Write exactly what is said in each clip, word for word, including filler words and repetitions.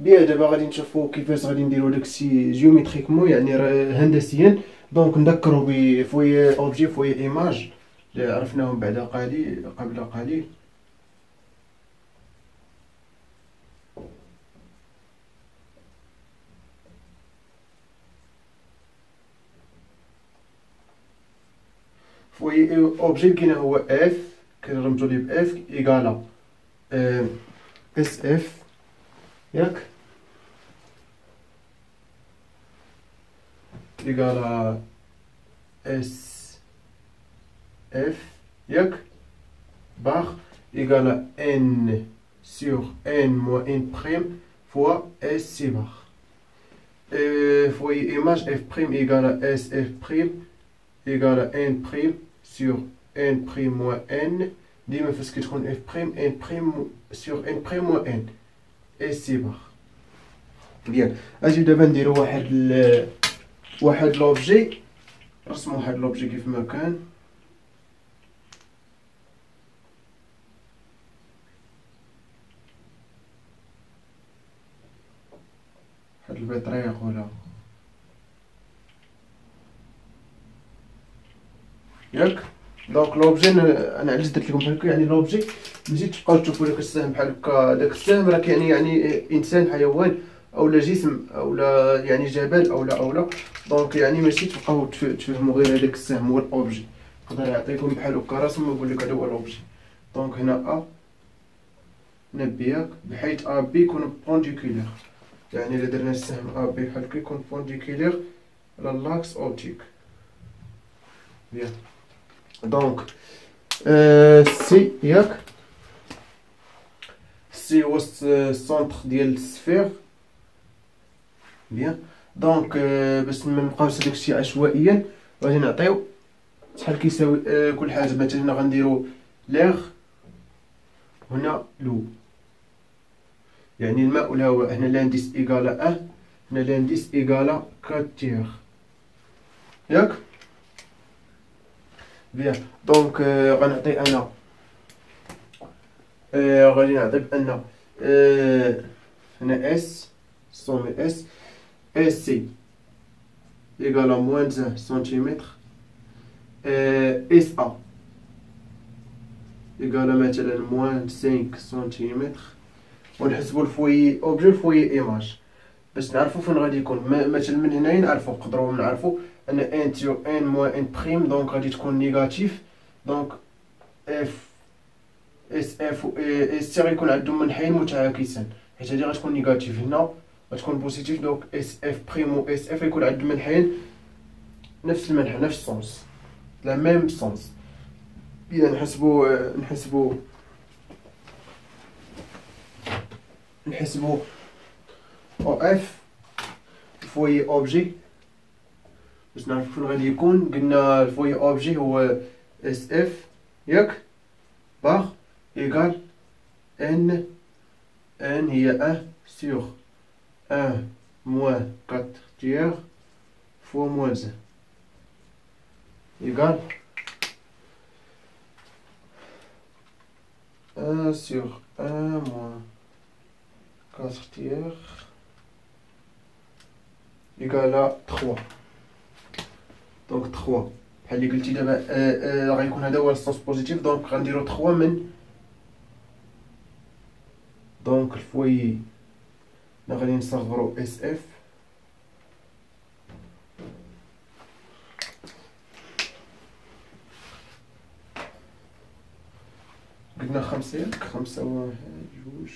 بيان دابا غادي نشوفو كيفاش غادي نديرو داكشي جيوميتريكمون يعني هندسيا. دونك نذكروا بفوي اوبجي فوي ايماج اللي عرفناهم بعد قليل قبل قليل. فوي اوبجي كاين هو اف كنرمزو ليه باف ايكالا اس اف ياك ايكالا اس اف ياك باغ ايكالا ان sur n moins n prime fois s c bar. Euh, foyer image f prime égale à s f prime égale à n prime sur n prime moins n. ديما فاش كتكون f prime n prime sur n prime moins n s c bar. بيان اجي دابا نديرو واحد ال واحد لوبجي، نرسمو واحد لوبجي كيف ما كان. هاد البطريق ولا ياك. دونك لوبجي انا علاش درت لكم بحال هكا، يعني لوبجي ماشي تبقاو تشوفوا داك السهم بحال هكا، داك السهم راه كيعني يعني انسان حيوان اولا جسم اولا يعني جبل اولا اولا. دونك يعني ماشي تبقاو تفهموا غير هذاك السهم هو الاوبجي، نقدر نعطيكم بحال هكا رسم ونقول لك هذا هو الاوبجي. دونك هنا ا هنا بي ياك، بحيث ا بي يكون بونديكولير، يعني الا درنا السهم ا بي بحال هكا يكون بونديكولير على لاكس اوبتيك. بيان دونك euh, سي ياك، سي هو السونتر ديال السفير. بيان دونك euh, باش منبقاوش داكشي عشوائيا غادي نعطيو شحال كيساوي euh, كل حاجه. مثلا هنا غنديرو ليغ هنا لو، يعني الماء والهواء. هنا لانديس ايكالا ان، هنا لانديس ايكالا كات تيغ ياك. بيان دونك euh, غنعطي انا euh, غادي نعطي بان euh, هنا اس سومي اس اس سي ايكالا موان واحد سنتيمتر، اس ا ايكالا مثلا موان خمسة سنتيمتر. ونحسبوا الفوي اوبجي الفوي ايماج باش نعرفوا فين غادي يكون. مثلا من هنايا نعرفوا نقدروا نعرفوا ان ان تيو ان موان ان بريم دونك غادي تكون نيجاتيف. دونك اف اس اف و اس تي غيكون عندهم منحين متعاكسين، حيت هادي غتكون نيجاتيف هنا غتكون بوزيتيف. دونك اس اف بريم و اس اف يكون عندهم منحين نفس المنحى نفس السونس لا ميم سونس. بيان نحسبوا نحسبوا نحسبوا او اف فوي اوبجي باش نعرفو فين غادي يكون. قلنا الفوي اوبجي هو اس اف ياك باغ ايكال ان، ان هي ان سور ان موان كاتر تيغ فوا موان زان ايكال un sur un moins quatre tiers égale à trois. Donc trois بحال اللي قلتي دابا آه آه غيكون هذا هو السونس بوزيتيف. دونك غنديرو trois من دونك الفوي غادي نصغرو اس اف قلنا خمسة ياك، خمسة واحد جوج.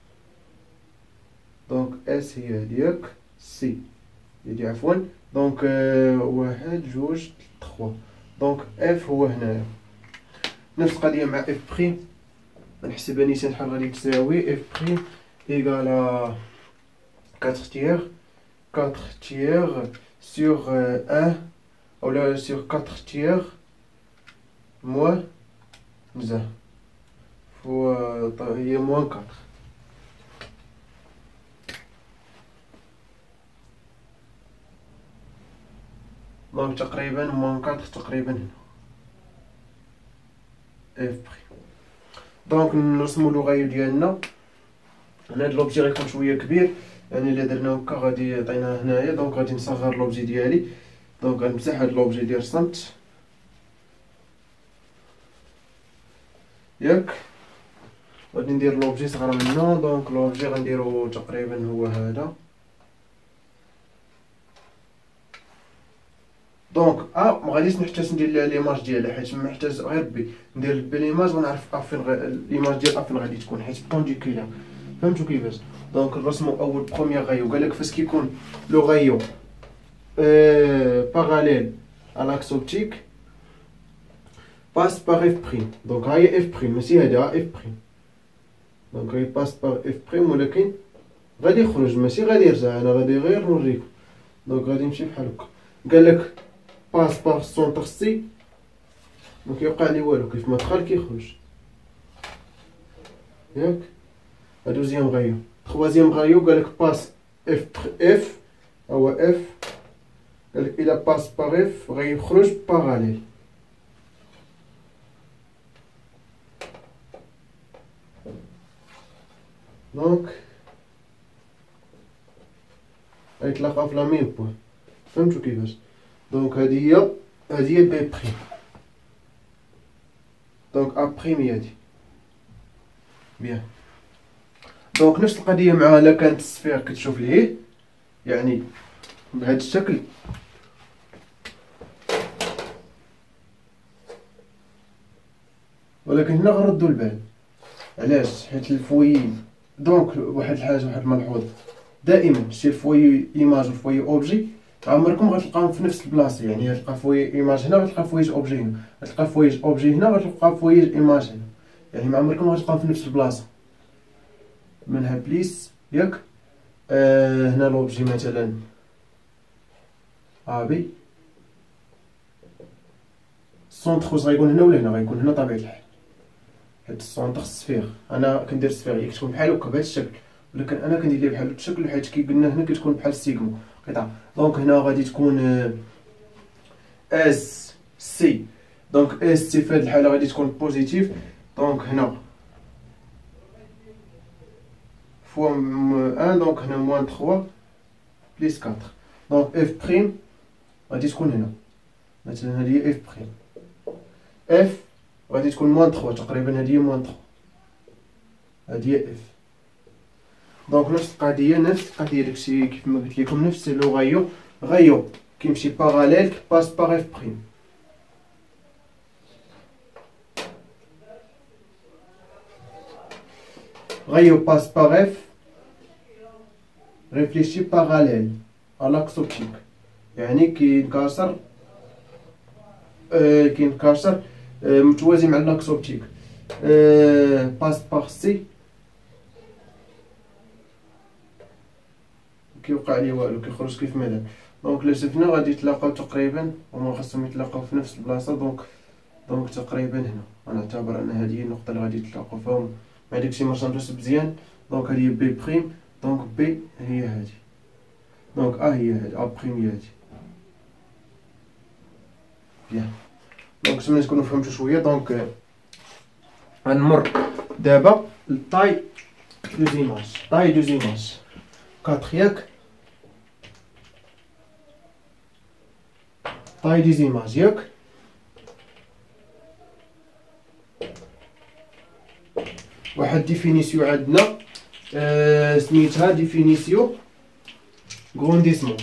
دونك اس هي هاديك، سي هادي عفوا. دونك euh, واحد جوج تخوا. دونك اف هو هنايا نفس القضية مع اف بريم. نحسبها نيشان شحال غادي تساوي اف بريم ايكالا كاتر تيغ، كاتر تيغ سور ان اولا سور كاتر تيغ موان مزال هي موان كاتر. دونك تقريبا موان كاتر تقريبا هنا اف بريم. دونك نرسمو لو غايو ديالنا. هنا هاد لوبجي غيكون شويه كبير يعني الا درنا هكا غادي يعطينا هنايا. دونك غادي نصغر لوبجي ديالي. دونك غنمسح هاد لوبجي ديال الصمت ياك. غادي ندير لوبجي صغر منه. دونك لوبجي غنديرو تقريبا هو هذا. دونك اه ما غاديش نحتاج ندير ليماج ديالها حيت ما محتاج غير بي ندير بي ليماج ونعرف ا فين ليماج ديال ا فين غادي تكون حيت بونديكولار. فهمتوا كيفاش؟ دونك نرسمو اول بروميير غايو. قالك فاش كيكون لو غايو euh, parallèle à l'axe optique passe par f'. Donc هاهي f'، ماشي هادي، ها f'. دونك هاي passe par f'، ولكن غادي يخرج ماشي غادي يرجع. انا غادي غير نوريكم. دونك غادي نمشي بحال هكا. قالك passe par centre C، ما كيوقع لي والو، كيف ما دخل كيخرج ياك. ها دوزيام غايو. troisième غايو قالك passe f f هو f. قالك إلا باس باغ اف غيخرج باراليل. دونك غيتلاقاو في لا ميم بوان. فهمتو كيفاش؟ دونك هادي هي هادي هي بي بريم. دونك ا بريم هي هادي. بيان. دونك نفس القضيه مع الا كانت السفير كتشوف ليه يعني بهذا الشكل. ولكن هنا غنردو البال. علاش؟ حيت الفوي. دونك واحد الحاجه واحد الملحوظ، دائما شي الفوي ايماج والفوي اوبجي عمركم غتلقاهم في نفس البلاصه. يعني غتلقى فوي ايماج هنا غتلقى فوي اوبجي هنا، غتلقى فوي اوبجي هنا غتلقى فوي ايماج هنا. يعني ما عمركم غتلقاهم في نفس البلاصه. منها بليس ياك. آه هنا لوبجي مثلا ابي السونتر واش غيكون هنا ولا هنا؟ غيكون هنا طبيعة الحال، حيت السونتر السفير. انا كندير السفير هي كتكون بحال هكا بهذا الشكل، ولكن انا كندير ليها بحال هذا الشكل حيت كي قلنا هنا كتكون بحال السيغمو قطعه. دونك هنا غادي تكون اس سي. دونك اس سي في هذه الحاله غادي تكون بوزيتيف. دونك هنا فوا واحد. دونك هنا موان ثلاثة بليس أربعة. دونك اف بريم غادي تكون هنا مثلا هذه هي اف بريم. اف غادي تكون موان ثلاثة تقريبا، هذه هي موان ثلاثة، هذه هي اف. دونك نفس القضيه نفس القضيه داكشي كيف ما قلت لكم. نفس لو غايو غايو كيمشي باراليل باس باغ اف بريم. غايو باس باغ اف ريفليشي باراليل à l'axe optique، يعني كينكسر آه كينكسر آه متوازي مع لاكس اوبتيك. آه باس باغ سي كيوقع لي والو، كيخرج كيف ما دار. دونك الا شفنا غادي يتلاقاو تقريبا، هما خاصهم يتلاقاو في نفس البلاصه. دونك دونك تقريبا هنا غنعتبر ان هذه هي النقطه اللي غادي يتلاقاو فيهم مع داكشي ما رسمتوش مزيان. دونك هذه هي بي بريم. دونك بي هي هذه. دونك ا هي هذه، ا بريم هي هذه. بيان. دونك نتمنى تكونوا فهمتوا شويه. دونك غنمر دابا للطاي دو زيماج. طاي دو زيماج أربعة ياك. طاي دي زيماج ياك. واحد ديفينيسيون عندنا آه سميتها ديفينيسيون غرونديسمون.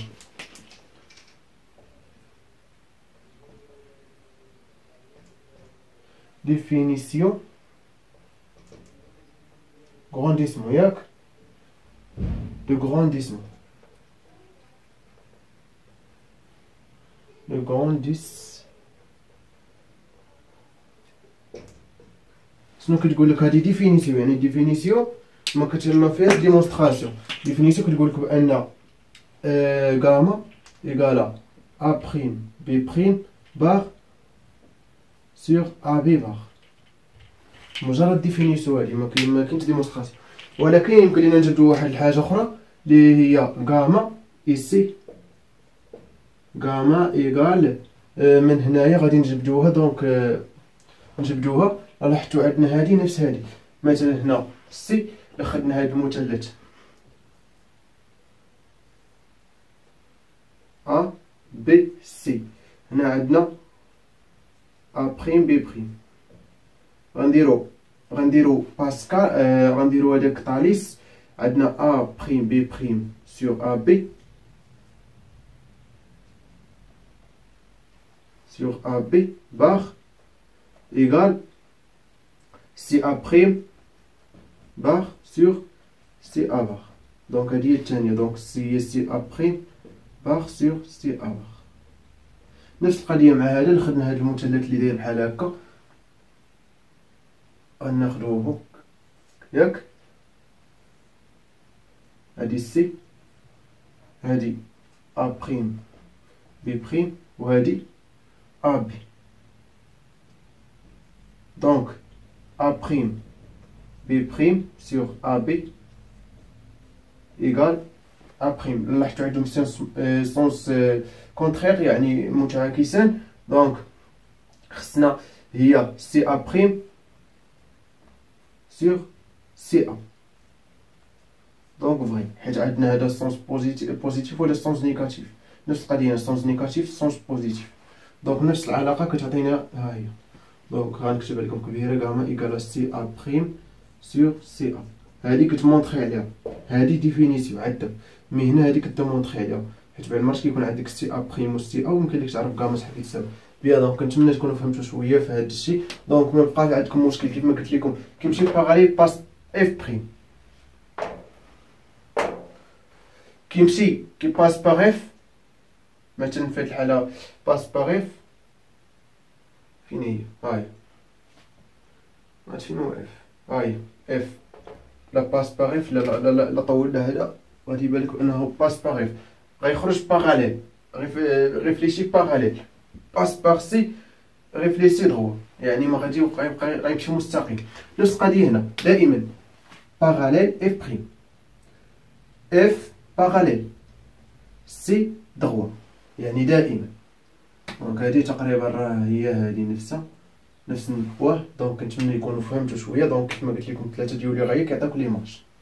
ديفينيسيون غرونديسمون ياك. de grandissement. Le grandissement. شنو كتقول لك هذه ديفينيسيون؟ يعني ديفينيسيون ما كتما فيهاش ديمونستراسيون. ديفينيسيون كتقول لك بان آه غاما ايكالا ا بريم بي بريم بار سور ا بي بار. مجرد ديفينيسيون هذه ما كاين ما كاينش ديمونستراسيون. ولكن يمكن لينا نجبدو واحد الحاجه اخرى اللي هي غاما ايسي غاما ايكال من هنايا غادي نجبدوها. دونك نجبدوها لاحظتوا عندنا هذه نفس هذه. مثلا هنا سي الا خدنا هذا المثلث بي سي. هنا عندنا ا بريم بي بريم. غنديرو غنديرو باسكال آه غنديرو هداك طاليس. عندنا ا بريم بي بريم سور ا بي سور ا بي بار ايغال سي ا بريم بار سور سي ا بار. دونك هادي هي الثانية. دونك سي هي سي ا بريم بار سور سي ا بار. نفس القضية مع هذا. نخدنا هاد المثلث اللي داير بحال هكا، غناخدوه ياك. هادي سي، هادي ا بريم بي بريم، وهادي ا بي. دونك ا بريم بي بريم سور ا بي ايغال ا بريم. لاحظتوا عندهم سونس سونس كونترير يعني متعاكسان. دونك خصنا هي سي ا بريم سور سي ا. دونك فري، حيت عندنا هذا السونس بوزيتيف بوزيتيف ولا السونس نيجاتيف. نفس القضيه، سونس نيجاتيف سونس بوزيتيف. دونك نفس العلاقه كتعطينا ها هي. دونك غنكتب لكم كبيره غاما ايكال سي ا بريم سور سي ا. هادي كتمونطري عليها، هادي ديفينيسيون عندك، مي هنا هادي كتمونطري عليها، حيت بعد المرات كيكون عندك سي ا بريم و سي ا ويمكن لك تعرف كاع شحال كيتساوي بيان. دونك كنتمنى تكونوا فهمتوا شويه في هذا الشيء. دونك ما بقاش عندكم مشكل كيف ما قلت لكم كيمشي باغالي باس اف بريم، كيمشي كي باس باغ اف. مثلا في هاد الحاله باس باغ اف فين هي؟ هاي هاد فين هو اف؟ هاي اف لا باس باغ اف. لا لا لا لا طولنا هذا غادي يبان لكم انه باس باغ اف غيخرج باغاليل. ريفليشي باغاليل باس باغ سي ريفليشي دروا، يعني ما غادي يبقى غيمشي مستقيم. نفس القضيه هنا دائما باغاليل اف بريم اف باغاليل سي دروا، يعني دائما. دونك هادي تقريبا راه هي هادي نفسها نفس النحو. دونك كنتمنى يكونوا فهمتوا شويه. دونك كيف ما قلت لكم ثلاثه ديال لي غايه كيعطيوك ليماج.